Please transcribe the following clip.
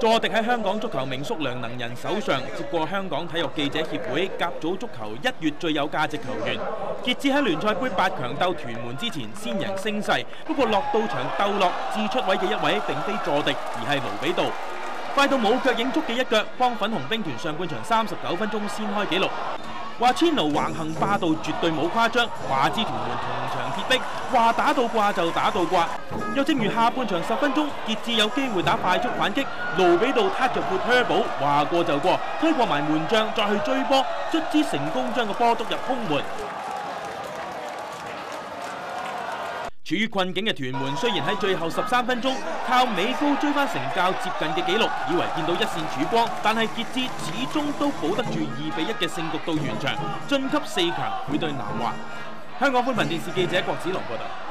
佐迪喺香港足球名宿梁能仁手上接過香港體育記者協會甲組足球1月最有價值球員。傑志喺聯賽杯8強鬥屯門之前先贏聲勢，不過落到場鬥落至出位嘅一位並非佐迪，而係盧比道。快到冇腳影足嘅一腳，幫粉紅兵團上半場39分鐘先開紀錄。話千奴橫行霸道絕對冇誇張，話之屯門銅牆鐵壁，話打到掛就打到掛。又正如下半場10分鐘，傑志有機會打快速反擊，盧比道撻着撥 turbo， 話過就過，推過埋門將再去追波，卒之成功將個波篤入空門。處於困境嘅屯門雖然喺最後13分鐘靠美高追翻成較接近嘅紀錄，以為見到一線曙光，但係傑志始終都保得住2-1嘅勝局到完場，晉級4強會對南華。香港寬頻電視記者郭子龍報道。